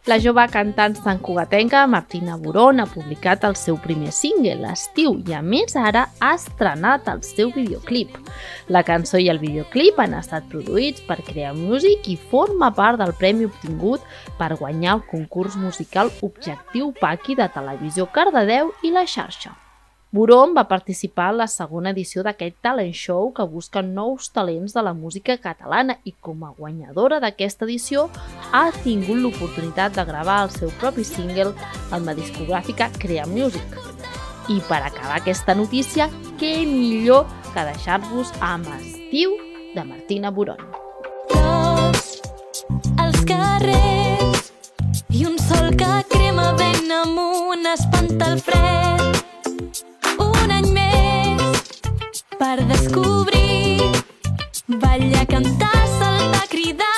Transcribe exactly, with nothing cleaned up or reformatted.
La jove cantant santcugatenca Martina Boron ha publicat el seu primer single, L'estiu, i a més ara ha estrenat el seu videoclip. La cançó i el videoclip han estat produïts per Crea Music i forma part del premi obtingut per guanyar el concurs musical Objectiu Paqui de Televisió Cardedeu i La Xarxa. Boron va participar en la segona edició d'aquest talent show que busca nous talents de la música catalana i com a guanyadora d'aquesta edició ha tingut l'oportunitat de gravar el seu propi single amb la discogràfica Crea Music. I per acabar aquesta notícia, què millor que deixar-vos amb Estiu de Martina Boron. Flors als carrers i un sol que crema ben amunt espanta el fred. Un any més per descobrir, ballar, cantar, saltar, cridar.